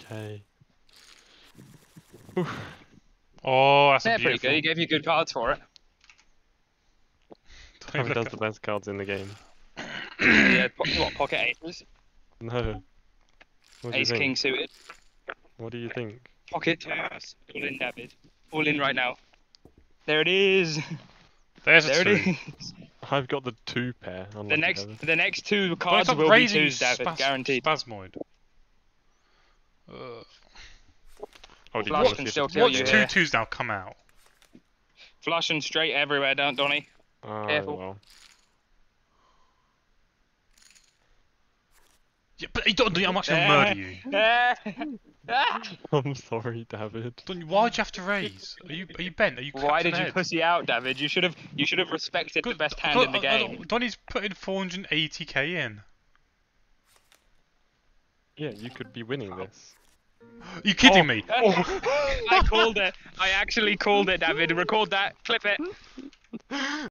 Okay. Oh, that's Yeah, a pretty beautiful. good. He gave you good cards for it. David has the best cards in the game. Yeah, what, pocket aces? No. What do you Ace think? king suited. What do you think? Pocket twos. All in, David. All in right now. There it is. There's a There two. it is. I've got the 2 pair. Unlucky David. The next two Don't cards stop will be raising, twos, David. Guaranteed. Spasmoid. Oh, did you Flush want can to see still if kill What's you two here. twos now come out? Flush and straight everywhere, don't Donny? Oh, Careful. well. Yeah, but I'm actually gonna murder you. I'm sorry, David. Why'd you have to raise? Are you bent? Are you? Why clapped in did the you head? pussy out, David? You should have respected the best hand in the game. Donny's putting 480k in. Yeah, you could be winning this. Are you kidding me? I called it. I actually called it, David. Record that. Clip it.